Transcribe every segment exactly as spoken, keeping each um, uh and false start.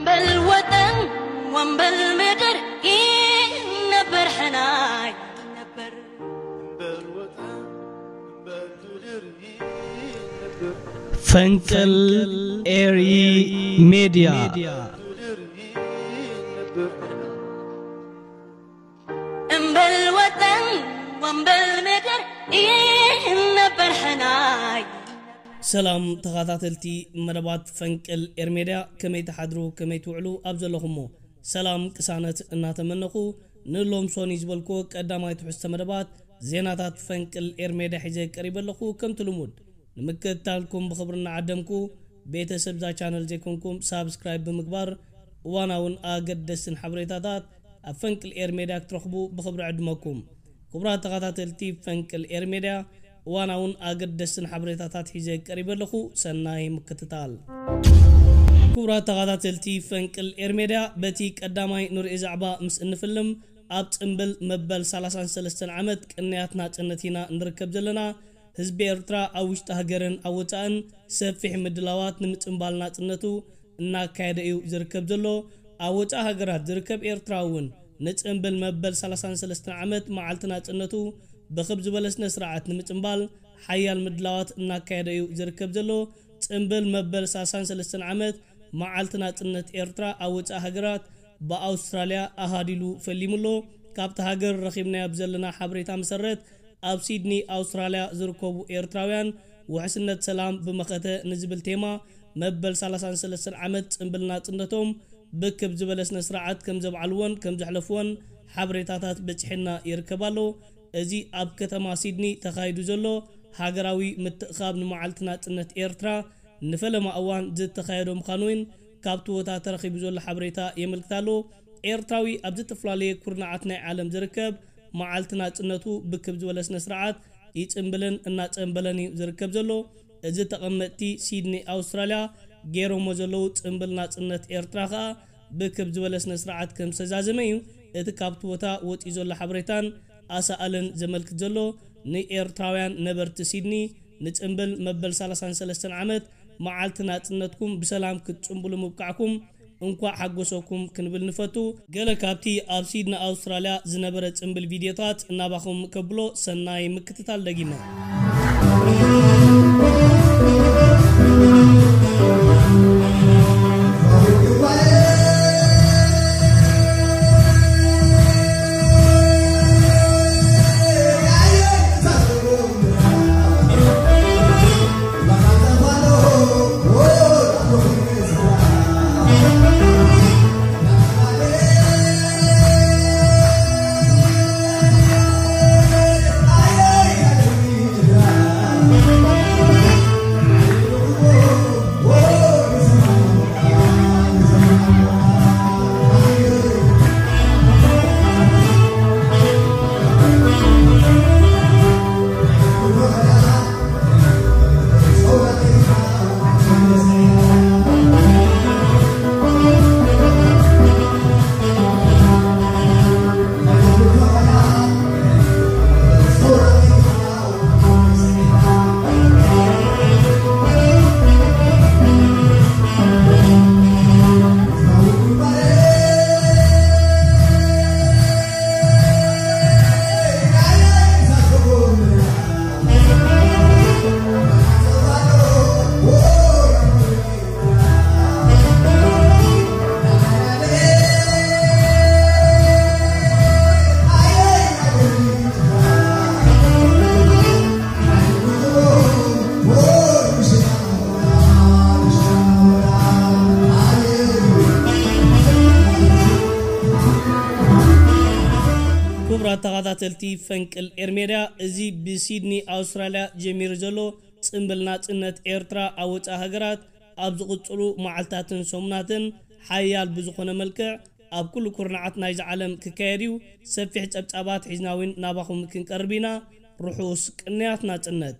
بالوطن وبالمدر نبر حناي نبر بالوطن بالمدر نبر فنكل إيري ميديا بالوطن وبالمدر نبر حناي سلام تغاتاتلتي مدبات فنكل إرميديا كمي تحضرو كمي توعلو أبزلهمو سلام كسانت ناتمنخو نلوم سوني زبالكو قداماي تحس مدبات زيناتات فنكل إرميديا حيزي قريب لخو كم تلمود نمكتالكم بخبرنا عدمكو بيتا سبزا چانل زيكونكم سابسكرايب بمقبار واناون آقدسن حبريتاتات فنكل إرميديا ترخبو بخبر عدمكم كبرات تغاتاتلتي فنكل إرميديا واناون آقدسن حبريتاتات حيزي قريب لخو سناي مكتتال كبرات تغاتاتلتي فنكل إرميديا بتي قداماي نور إزعبا مس انفلم ابت انبل مبل سلاسان سلستن عمد كنياتنا جنتينا نركب زلنا ህዝቢ ኤርትራ አውሽታ ሀገርን አወጣን ሰፊሕ ምድላዋት ንምጽምባልና ጽነቱ እና ካይደዩ ዝርከብ ዘሎ አወጣ ሀገራት ዝርከብ ኤርትራውን ንጽምብል መበል ሰላሳ ወሰለስተ ዓመት መዓልትና ጽነቱ በخبዝ በለስነ ስርዓት ንምጽምባል ሓያል ምድላዋት እና ካይደዩ ዝርከብ ዘሎ ጽምብል መበል ሰላሳ ወሰለስተ ዓመት መዓልትና ጽነት ኤርትራ አወጣ ሀገራት በአውስትራሊያ አሃዲሉ ፈሊሙሎ ካብታ ሀገር ረኺብና ያብዘልና ሓብሬታ መሰረት ኣብ ሲድኒ አውስትራሊያ ዝርከቡ ኤርትራውያን ወሕስነት ሰላም በመኸተ ንዝብል ቴማ መበል ሰላሳ ወሰለስተ ዓመት ጽምብልና ጽነቶም ብክብ ዝበለስነ ስርዓት ከም ዘብዓልወን ከም ዘሕለፍወን ሓብሬታታት በጽሕና ይርከባሎ እዚ ኣብ ከተማ ሲድኒ ተኻይዱ ዘሎ ሃገራዊ ምትእኻብ ንመዓልትና ጽነት ኤርትራ ንፈለማ እዋን ዝተኻየዶ ምዃኑን ካብቲ ቦታ ተረኺቡ ዘሎ ሓብሬታ የመልክታሎ ኤርትራዊ ኣብ ዝተፍላለየ ኩርናዓት ናይ ዓለም ዝርከብ መዓልትና ጽነቱ ብክብ ዝበለስነ ስርዓት ይጽምብልን እና ጽምበለኒ ዝርከብ ዘሎ እዚ ተቐመጥቲ ሲድኒ አውስትራሊያ ገይሮሞ ዘለው ጽምብልና ጽነት ኤርትራ ኸ ብክብ ዝበለስነ ስርዓት ከም ተዛዘመዩ እቲ ካብቲ ቦታ ወጪ ዘሎ ሓብሬታን ኣሳኣልን ዘመልክት ዘሎ ንኤርትራውያን ነበርቲ ሲድኒ ንጽምብል መበል ሰላሳ ወሰለስተ ዓመት መዓልትና ጽነትኩም ብሰላም ክትጽምብሉ ምብቃዕኩም እንኳ ሓጎሶኩም ክንብል ንፈቱ ገለ ካብቲ ኣብ ሲድኒ አውስትራሊያ ዝነበረ ጽምብል ቪዲዮታት እናባኹም ከብሎ ሰናይ ምክትታል ደጊና ተጋታተልቲ ፈንቅል ኤርሜዳ እዚ በሲድኒ አውስትራሊያ ጀሚር ዘሎ ጽምብልና ጽነት ኤርትራ አወጣ ሀገራት ኣብ ዝቅጽሉ መዓልታትን ሶምናትን ሓያል ብዝኾነ መልክዕ ኣብ ኩሉ ኩርናዓት ናይ ዓለም ክካየድዩ ሰፊሕ ጸብጻባት ሒዝናዊን ናባኹም ክንቀርቢና ሩሑስ ቅንያትና ጽነት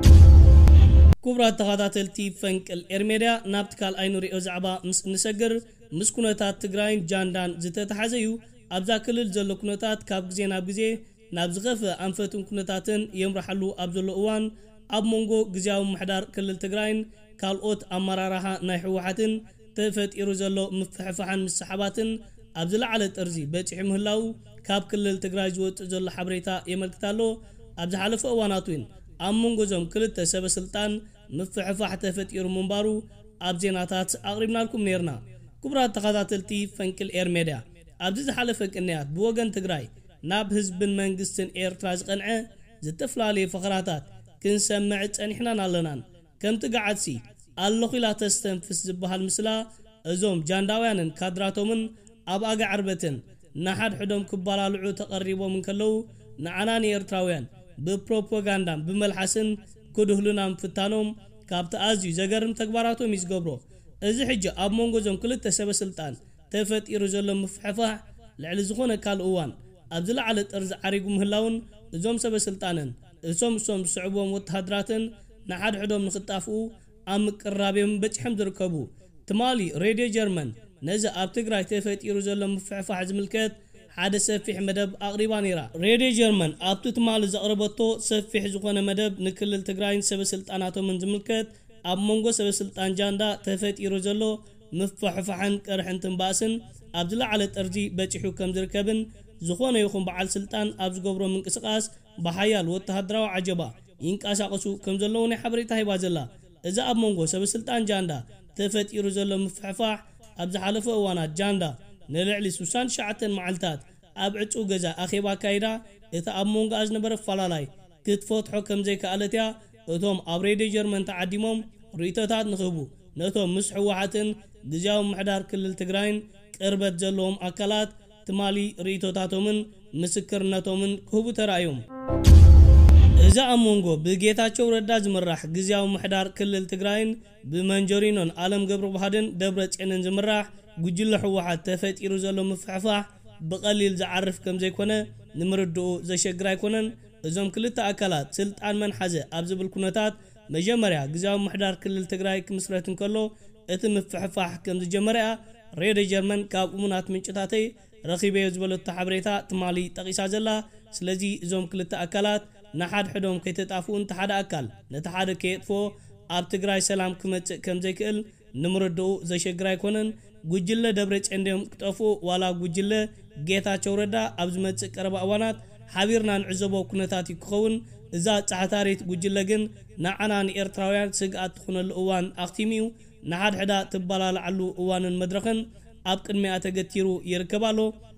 ኩብራት ተጋታተልቲ ፈንቅል ኤርሜዳ ናብትካል አይኑሪኦ ዛዕባ ምስ ንሰግር ምስ ኩነታት ትግራይን ጃንዳን ዝተተሓዘዩ ኣብዛ ክልል ዘሎ ኩነታት ካብ ግዜ ናብ ግዜ ናብ ዝኸፈ አንፈቱን ኩነታትን የምራሐሉ ኣብ ዘሎ እዋን ኣብ ሞንጎ ግዜያዊ ምሕዳር ክልል ትግራይን ካልኦት ኣመራርሓ ናይ ህወሓትን ተፈጢሩ ዘሎ ምፍሕፋሕን ምስሓባትን ኣብ ዝለዓለ ጥርዚ በጭሕ ምህላው ካብ ክልል ትግራይ ዝወጽ ዘሎ ሓበሬታ የመልክታሎ ኣብ ዝሓለፈ እዋናቱን ኣብ መንጎዞም ክልተ ሰበስልጣን ምፍሕፋሕ ተፈጢሩ ምንባሩ ኣብ ዜናታት ኣቕሪብናልኩም ነርና ክቡራት ተኸታተልቲ ፈንቅል ኤር ሜድያ ኣብዚ ዝሓለፈ ቅንያት ብወገን ትግራይ ናብ ህዝብን መንግስትን ኤርትራ ዝቐንዐ ዝተፍላለየ ፈኽራታት ክንሰምዕ ጸኒሕናን ኣለናን ከምቲ ገዓትሲ ኣለኹ ኢላ ተስተንፍስ ዝበሃል ምስላ እዞም ጃንዳውያንን ካድራቶምን ኣብ ኣጋዕርበትን ናሓድ ሕዶም ክባላልዑ ተቐሪቦም እንከለው ንዓናን ኤርትራውያን ብፕሮፓጋንዳን ብመልሓስን ክድህሉና ምፍታኖም ካብቲ ኣዝዩ ዘገርም ተግባራቶም ይዝገብሮ እዚ ሕጂ ኣብ መንጎዞም ክልተ ሰበስልጣን ተፈጢሩ ዘሎ ምፍሕፋሕ ልዕሊ ዝኾነ ካልእ እዋን ኣብ ዝለዓለ ጥርዚ ዓሪጉ ምህላውን እዞም ሰበስልጣንን እሶም እሶም ዝስዕቦም ወተሃድራትን ንሓድ ሕዶም ንኽጣፍኡ ኣብ ምቅራብዮም በጭሖም ዝርከቡ ትማሊ ሬድዮ ጀርመን ነዚ ኣብ ትግራይ ተፈጢሩ ዘሎ ምፍሕፋሕ ዝምልከት ሓደ ሰፊሕ መደብ ኣቕሪባ ነይራ ሬድዮ ጀርመን ኣብቲ ትማሊ ዘቕረበቶ ሰፊሕ ዝኾነ መደብ ንክልል ትግራይን ሰበስልጣናቶምን ዝምልከት ኣብ መንጎ ሰበስልጣን ጃንዳ ተፈጢሩ ዘሎ ምፍሕፋሕን ቀርሕን ትንባእስን ኣብ ዝለዓለ ጥርዚ በጭሑ ከም ዝርከብን ዝኾነ ይኹን በዓል ስልጣን ኣብ ዝገብሮ ምንቅስቓስ ብሓያል ወተሃድራዊ ዓጀባ ይንቀሳቐሱ ከም ዘለዉ ናይ ሓበሬታ ሂባ ዘላ እዚ ኣብ መንጎ ሰበስልጣን ጃንዳ ተፈጢሩ ዘሎ ምፍሕፋሕ ኣብ ዝሓለፈ እዋናት ጃንዳ ንልዕሊ ስሳን ሸዓተ መዓልታት ኣብ ዕፁ ገዛ ኣኼባ ካይዳ እቲ ኣብ መንጎ ዝነበረ ፈላላይ ክትፈትሖ ከም ዘይከኣለት እያ እቶም ኣብ ሬድዮ ጀርመን ተዓዲሞም ርእቶታት ንኽህቡ ነቶም ምስ ሕወሓትን ግዝያዊ ምሕዳር ክልል ትግራይን ቅርበት ዘለዎም ኣካላት ትማሊ ርእቶታቶምን ምስክርነቶምን ክህቡ ተራእዮም እዚ ኣብ መንጎ ብጌታቸው ረዳ ዝምራሕ ግዝያዊ ምሕዳር ክልል ትግራይን ብመንጀሪኖን ዓለም ገብረ ዋህድን ደብረ ጽዮንን ዝምራሕ ጉጅለ ሕወሓት ተፈጢሩ ዘሎ ምፍሕፋሕ ብቐሊል ዝዓርፍ ከም ዘይኮነ ንምርድኡ ዘሸግር ኣይኮነን እዞም ክልተ ኣካላት ስልጣን መንሓዘ ኣብ ዝብል ኩነታት መጀመርያ ግዝያዊ ምሕዳር ክልል ትግራይ ክምስረት እንከሎ እቲ ምፍሕፋሕ ከም ዝጀመረ ሬድዮ ጀርመን ካብ እሙናት ምንጭታተይ ረኺበዮ ዝበለቶ ሓበሬታ ትማሊ ጠቒሳ ዘላ ስለዚ እዞም ክልተ ኣካላት ንሓድ ሕዶም ከይተጣፍኡን ተሓደ ኣካል ነቲ ሓደ ከየጥፎ ኣብ ትግራይ ሰላም ክመጽእ ከም ዘይክእል ንምርድኡ ዘሸግር ኣይኮነን ጉጅለ ደብረ ጽዮን ክጠፍኡ ዋላ ጉጅለ ጌታቸው ረዳ ኣብ ዝመጽእ ቀረባ እዋናት ሓቢርና ንዕዘቦ ኩነታት ይክኸውን እዛ ጻሕታሪት ጉጅለ ግን ንዓና ንኤርትራውያን ስግኣት ትኹነሉ እዋን ኣኽቲሚዩ ንሓድ ሕዳ ትባላልዓሉ እዋንን መድረኽን ኣብ ቅድሚያ ተገቲሩ ይርከባሎ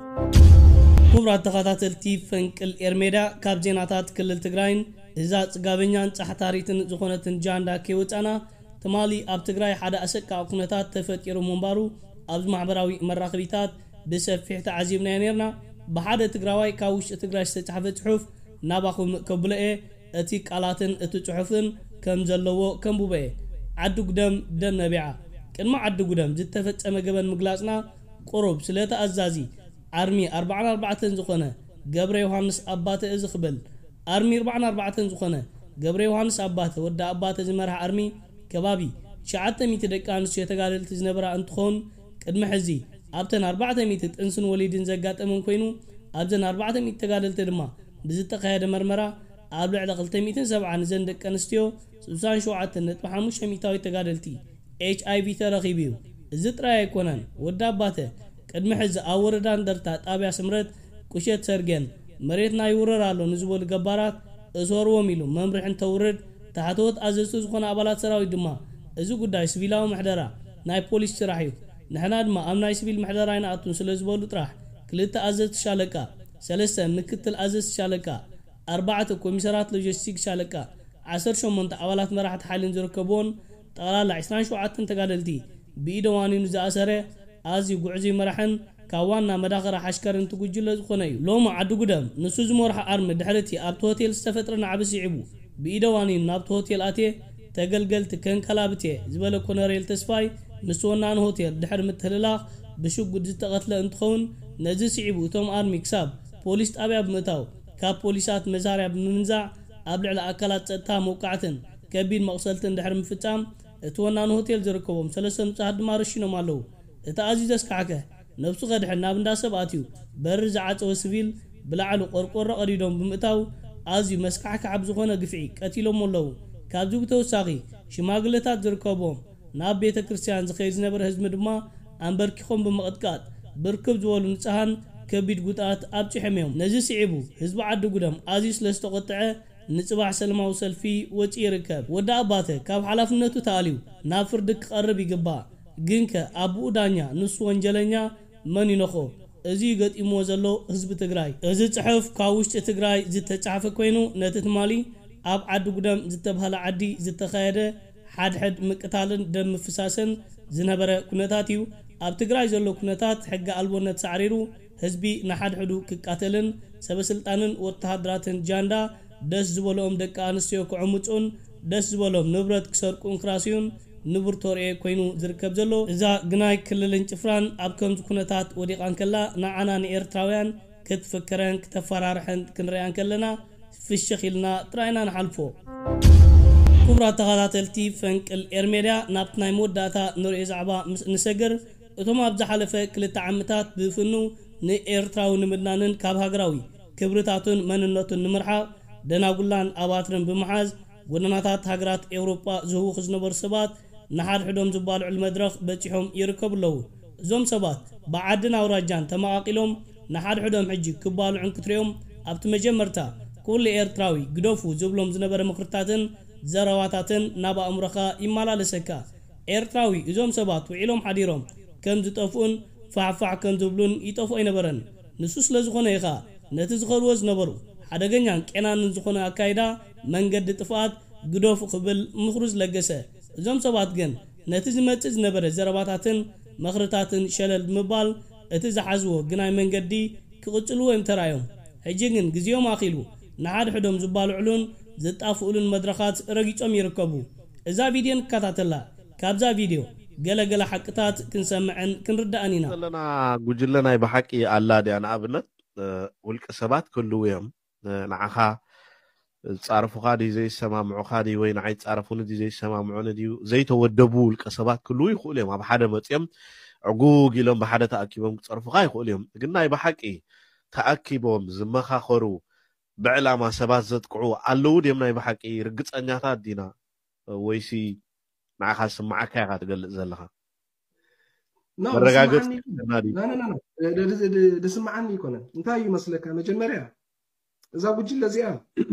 ክቡራት ተኸታተልቲ ፈንቅል ኤር ሜድያ ካብ ዜናታት ክልል ትግራይን እዛ ጽጋበኛን ጻሕታሪትን ዝኾነትን ጃንዳ ከይወጻና ትማሊ ኣብ ትግራይ ሓደ ኣሰቃቂ ኩነታት ተፈጢሩ ምንባሩ ኣብ ማሕበራዊ መራኸቢታት ብሰፊሕ ተዓዚብና ነርና ብሓደ ትግራዋይ ካብ ውሽጢ ትግራይ ዝተጻሕፈ ጽሑፍ ናባኹም ከብለኤ እቲ ቃላትን እቲ ጽሑፍን ከም ዘለዎ ከምቡበኤ ዓዲ ጉደም ደም ነቢዓ ቅድማ ዓዲ ጉደም ዝተፈጸመ ገበን ምግላጽና ቁሩብ ስለተ ኣዛዚ አርሚ أربعة أربعة ዝኾነ ገብረ ዮሐንስ አባተ እዚ ክብል አርሚ أربعة أربعة ዝኾነ ገብረ ዮሐንስ አባተ ወዳ አባተ ዝመርሐ አርሚ ከባቢ ሸዓተ ሚእቲ ደቂ ኣንስትዮ ተጋደልቲ ዝነበራ እንትኾን ቅድሚ ሕዚ ኣብተን أربعة ሚእቲ ጥንስን ወሊድን ዘጋጠመን ኮይኑ ኣብዘን أربعة ሚእቲ ተጋደልቲ ድማ ብዝተኻየደ መርመራ ኣብ ልዕሊ ክልተ ሚእቲ ሰብዓ ዘን ደቂ ኣንስትዮ ስልሳ ሸውዓተ ነጥቢ ሓሙሽተ ሚእታዊ ተጋደልቲ ኤች አይ ቪ ተረኺቡ እዚ ጥራይ ኣይኮነን ወዳ አባተ ቅድሚ ሕዚ ኣብ ወረዳ እንደርታ ጣብያ ስምረት ቁሸት ሰርገን መሬትና ይውረር ኣሎ ንዝበሉ ገባራት እሶርዎም ኢሉ መምርሕን ተውርድ ታሕተወት ኣዘዝቲ ዝኾነ ኣባላት ሰራዊት ድማ እዚ ጉዳይ ሲቪላዊ ምሕደራ ናይ ፖሊስ ስራሕ እዩ ንሕና ድማ ኣብ ናይ ሲቪል ምሕደራ ይንኣቱን ስለ ዝበሉ ጥራሕ ክልተ ኣዘዝቲ ሻለቃ ሰለስተ ምክትል ኣዘዝቲ ሻለቃ ኣርባዕተ ኮሚሰራት ሎጂስቲክ ሻለቃ ዓሰርተ ሸሞንተ ኣባላት መራሕቲ ሓይልን ዝርከብዎን ጠቕላላ ዒስራን ሸውዓተ ተጋደልቲ ብኢደዋኒኑ ዝኣሰረ ኣዝዩ ጉዕዙ መራሕን ካብ ዋና መዳኸራ ሓሽከርን ትጉጅለ ዝኾነ እዩ ሎማ ዓዲ ጉደም ንሱ ዝመርሐ ኣርሚ ድሕርቲ ኣብቲ ሆቴል ዝተፈጥረ ናዕብስ ይዕቡ ብኢደዋኒኑ ናብቲ ሆቴል ኣትየ ተገልገልቲ ከንከላብቴ ዝበለ ኮነሬል ተስፋይ ምስ ወናን ሆቴል ድሕሪ ምትህልላኽ ብሽጉድ ዝተቐትለ እንትኸውን ነዚ ስዒቡ እቶም ኣርሚ ክሳብ ፖሊስ ጣብያ ብምእታው ካብ ፖሊሳት መሳርያ ብምንዛዕ ኣብ ልዕሊ ኣካላት ጸጥታ መውቃዕትን ከቢድ መቕሰልትን ድሕሪ ምፍጻም እቲ ወናን ሆቴል ዝርከቦም ሰለስተ ንጹሃት ድማ ረሺኖም ኣለዉ እቲ ኣዝዩ ዘስካዕከ ነብሱ ቀድሕ ናብ እንዳ ሰብ ኣትዩ በሪ ዝዓፀወ ሲቪል ብላዕሊ ቆርቆሮ ቀዲዶም ብምእታው ኣዝዩ መስካዕካዕ ዝኾነ ግፍዒ ቀቲሎም ኣለዉ ካብዚ ብተወሳኺ ሽማግለታት ዝርከቦም ናብ ቤተ ክርስቲያን ዝኸይድ ዝነበረ ህዝቢ ድማ አንበርኪኾም በመቅጥቃጥ ብርክብ ዝበሉ ንጻሃን ከቢድ ጉጣት ኣብጭሕመዮም ነዚ ሲዒቡ ህዝቢ ዓዲ ጉደም ኣዝዩ ስለዝተቆጥዐ ንጽባሕ ሰለማዊ ሰልፊ ወጪ ይርከብ ወዳ ኣባተ ካብ ሓላፍነቱ ተኣልዩ ናብ ፍርዲ ክቐርብ ይግባእ ግንከ ኣቡኡ ዳኛ ንሱ ወንጀለኛ መን ይነኾ እዚ ገጢሞ ዘሎ ህዝቢ ትግራይ እዚ ጽሑፍ ካብ ውሽጢ ትግራይ ዝተጻሕፈ ኮይኑ ነቲ ትማሊ ኣብ ዓዲ ጉደም ዝተባሃለ ዓዲ ዝተኻየደ ሓድሕድ ምቅታልን ደም ምፍሳስን ዝነበረ ኩነታት እዩ ኣብ ትግራይ ዘሎ ኩነታት ሕጊ ኣልቦነት ሳዕሪሩ ህዝቢ ንሓድሕዱ ክቃተልን ሰበስልጣንን ወተሃደራትን ጃንዳ ደስ ዝበሎም ደቂ ኣንስትዮ ክዕሙፁን ደስ ዝበሎም ንብረት ክሰርቁን ክራስዩን ንቡር ተርኤ ኮይኑ ዝርከብ ዘሎ እዛ ግናይ ክልልን ጭፍራን ኣብ ከምዚ ኩነታት ወዲቓን ከላ ንዓና ንኤርትራውያን ክትፍከረን ክተፈራርሐን ክንሪአን ከለና ፍሽኽ ኢልና ጥራይና ንሓልፎ ክቡራት ተኸታተልቲ ፈንቅል ኤርሜድያ ናብቲ ናይ መወዳእታ ንሪኦ ዛዕባ ምስ ንሰግር እቶም ኣብ ዝሓለፈ ክልተ ዓመታት ብፍኑ ንኤርትራዊ ንምድናንን ካብ ሃገራዊ ክብርታቱን መንነቱን ንምርሓቕ ደናጉላን ኣባትርን ብምሓዝ ጎደናታት ሃገራት ኤውሮጳ ዝህውኽ ዝነበሩ ሰባት ንሓድሕዶም ዝባልዑ መድረኽ በፂሖም ይርከቡ ኣለዉ እዞም ሰባት ብዓድን ኣውራጃን ተመቓቂሎም ንሓድሕዶም ሕጂ ክባልዑን ክትሪኦም ኣብቲ መጀመርታ ኩሉ ኤርትራዊ ግደፉ ዝብሎም ዝነበረ ምክርታትን ዘረዋታትን ናብ ኣእምሮኻ ይመላለሰካ ኤርትራዊ እዞም ሰባት ውዒሎም ሓዲሮም ከም ዝጠፍኡን ፋዕፋዕ ከም ዝብሉን ይጠፍኡ ኣይነበረን ንሱ ስለ ዝኾነ ኢኻ ነቲ ዝኸልዎ ዝነበሩ ሓደገኛን ቄናንን ዝኾነ ኣካይዳ መንገዲ ጥፋት ግደፉ ክብል ምኽሩ ዝለገሰ እዞም ሰባት ግን ነቲ ዝመጽእ ዝነበረ ዘረባታትን መኽርታትን ሸለል ብምባል እቲ ዝሓዝዎ ግናይ መንገዲ ክቕጽልዎ እዮም ተራዮም ሕጂ ግን ግዜኦም ኣኺሉ ንሓድሕዶም ዝባልዑሉን ዝጣፍኡሉን መድረኻት ረጊጾም ይርከቡ እዛ ቪድዮ ንከታተላ ካብዛ ቪድዮ ገለገለ ሓቅታት ክንሰምዕን ክንርዳእን ኢና ዘለና ጉጅለ ናይ ብሓቂ ኣላ ድያ ንኣብነት ውልቀ ሰባት ክህልው እዮም ንዓኻ ጻርፉኻ ዲ ዘይሰማምዑኻ ዲ ወይ ንዓይ ጻርፉን ዲ ዘይሰማምዑን ድዩ ዘይተወደቡ ውልቀ ሰባት ክህልው ይኽእሉ እዮም ኣብ ሓደ መፅኦም ዕጉግ ኢሎም ብሓደ ተኣኪቦም ክጸርፉኻ ይኽእሉ እዮም ግን ናይ ብሓቂ ተኣኪቦም ዝመኻኸሩ ብዕላማ ሰባት ዘጥቅዑ ኣለዉ ድዮም ናይ ብሓቂ ርግፀኛታት ዲና ወይሲ ንዓኻ ስማዓካ ኢኻ ትገልጽ ዘለኻ መረጋገጽ ድስማዓኒ ይኮነን እንታይ እዩ መስለካ መጀመርያ እዛ ጉጅለ እዚኣ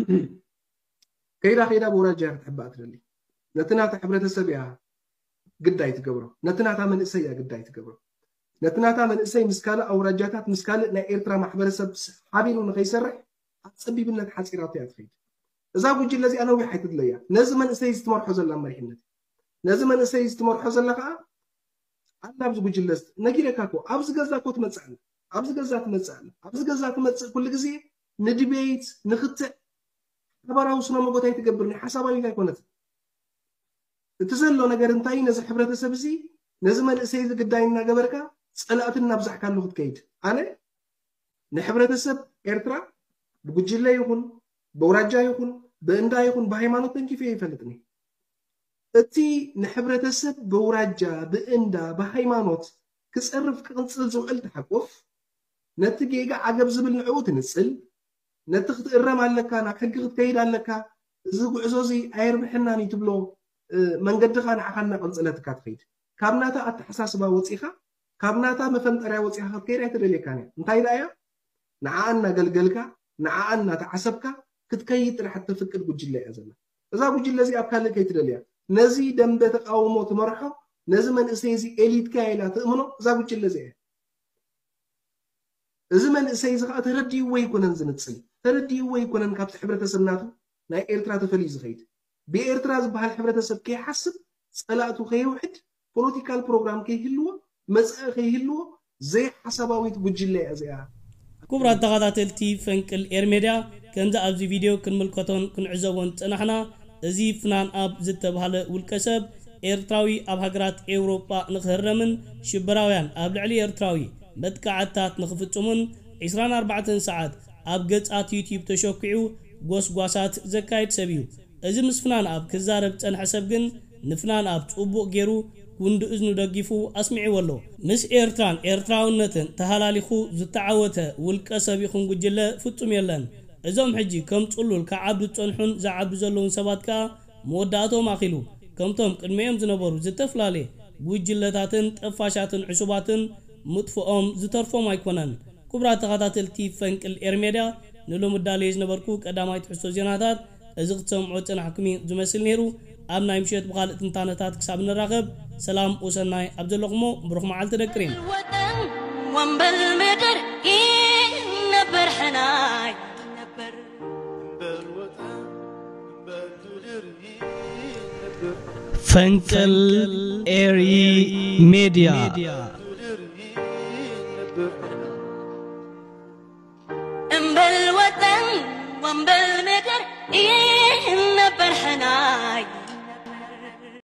ከይዳ ከይዳ ብወራጃ ክትሕባእ ትደሊ ነቲ ናታ ሕብረተሰብ እያ ግዳይ ትገብሮ ነቲ ናታ መንእሰይ እያ ግዳይ ትገብሮ ነቲ ናታ መንእሰይ ምስ ካልእ ኣውራጃታት ምስ ካልእ ናይ ኤርትራ ማሕበረሰብ ሓቢሩ ንኸይሰርሕ ኣፀቢብነት ሓፂራቱ እያ ትኸይድ እዛ ጉጅለ እዚኣ ነዊሕ ኣይትድለያ ነዚ መንእሰይ ዝተመርሖ ዘላ መሪሕነት ነዚ መንእሰይ ዝተመርሖ ዘላ ከዓ ኣላ ኣብዚ ጉጅለ ነጊረካ እኮ ኣብዚ ገዛ እኮ ትመፅእ ኣላ ኣብዚ ገዛ ትመፅእ ኣላ ኣብዚ ገዛ ትመፅእ ኩሉ ግዜ ንድቤት ንኽትዕ ሓበራዊ ስነ መጎታይ ትገብር ናይ ሓሳባዊት ኣይኮነት እቲ ዘሎ ነገር እንታይ ነዚ ሕብረተሰብ እዚ ነዚ መንእሰይ ዝግዳይ እናገበርካ ፀላእትን እናብዛሕካ ኣለኹ ትከይድ ኣነ ንሕብረተሰብ ኤርትራ ብጉጅለ ይኹን በውራጃ ይኹን በእንዳ ይኹን ብሃይማኖት ተንኪፈ ይፈልጥኒ እቲ ንሕብረተሰብ በውራጃ በእንዳ ብሃይማኖት ክፀርፍ ክቕንፅል ዝውዕል ተሓቆፍ ነቲ ጌጋ ዓገብ ዝብል ንዕኡ ትንፅል ነቲ ክትእረም ኣለካ ናብ ሕጊ ክትከይድ ኣለካ እዚ ጉዕዞ እዚ ኣይርብሕናን እዩ ትብሎ መንገድኻ ንዓኻ እናቐንፅለትካ ትኸይድ ካብ ናታ ኣተሓሳስባ ወፂኻ ካብ ናታ መፈንጠርያ ወፂኻ ክትከይድ ኣይትደልየካን እያ እንታይ ዳ እያ ንዓኣ እናገልገልካ ንዓኣ እናተዓሰብካ ክትከይድ ጥራሕ እትፍቅድ ጉጅለ እያ ዘላ እዛ ጉጅለ እዚ ኣብ ካልእ ከይትደልያ ነዚ ደንበ ተቃውሞ ትመርሖ ነዚ መንእሰይ እዚ ኤሊትካ ኢላ ትእምኖ እዛ ጉጅለ እዚ እያ እዚ መንእሰይ እዚ ከዓ ተረዲእዎ ይኮነን ዝንፅል ተረዲእዎ ይኮነን ካብቲ ሕብረተሰብ ናቱ ናይ ኤርትራ ተፈልዩ ዝኸይድ ብኤርትራ ዝበሃል ሕብረተሰብ ከይሓስብ ፀላእቱ ከይውሕድ ፖለቲካል ፕሮግራም ከይህልዎ መፅእ ከይህልዎ ዘይሓሳባዊት ጉጅለ እያ እዚኣ ክቡራት ተኸታተልቲ ፈንቅል ኤርሜድያ ከምዚ ኣብዚ ቪድዮ ክንምልከቶን ክንዕዘቦን ፅናሕና እዚ ፍናን ኣብ ዝተባሃለ ውልቀ ሰብ ኤርትራዊ ኣብ ሃገራት ኤውሮጳ ንኽህረምን ሽበራውያን ኣብ ልዕሊ ኤርትራዊ መጥቃዕትታት ንኽፍፅሙን عشرين أربعة ሰዓት ኣብ ገጻት ዩቲዩብ ተሸኪዑ ጎስጓሳት ዘካይድ ሰብ እዩ እዚ ምስ ፍናን ኣብ ክዛረብ ፀንሐ ሰብ ግን ንፍናን ኣብ ጽቡቕ ገይሩ ጉንዲ እዝኑ ደጊፉ ኣስሚዒዎ ኣሎ ምስ ኤርትራን ኤርትራውነትን ተሃላሊኹ ዝተዓወተ ውልቀ ሰብ ይኹን ጉጅለ ፍጹም የለን እዞም ሕጂ ከም ጽሉል ከዓብዱ ፀንሑን ዝዓብዱ ዘለውን ሰባት ከዓ መወዳእቶም ኣኺሉ ከምቶም ቅድሚኦም ዝነበሩ ዝተፍላለየ ጉጅለታትን ጠፋሻትን ዕሱባትን مطفئهم زترفهم አይኮነን ኩብራት ተኸታተልቲ ፈንቅል ኤርሜዳ ንሎም ዳሌጅ ነበርኩ ቀዳማይ ትሕሶ ዜናታት እዚ ክትሰምዑ ጽናሕኩም ዝመስል ነይሩ ኣብ ናይ ምሽት ብኻልእ ትንታነታት ክሳብ ንራኸብ ሰላም ወሰናይ ኣብ ዘለኹሞ ብሩኽ መዓልቲ ደቅሪን ወንበል ምድር ነበር ሕናይ ነበር ፈንቅል ኤሪ ሜዲያ امبل وطن وامبل مدر إيه نبر حناي